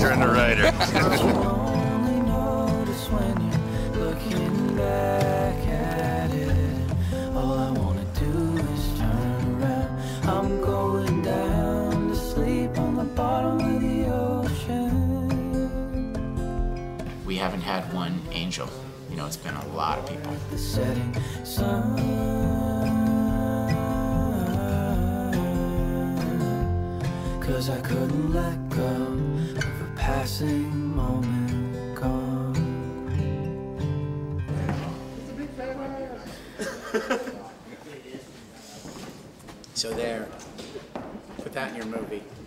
director and the writer. I'm going down to sleep on the bottom of the ocean. We haven't had one angel. You know, it's been a lot of people. The setting sun, 'cause I couldn't let go of a passing moment gone. So there, put that in your movie.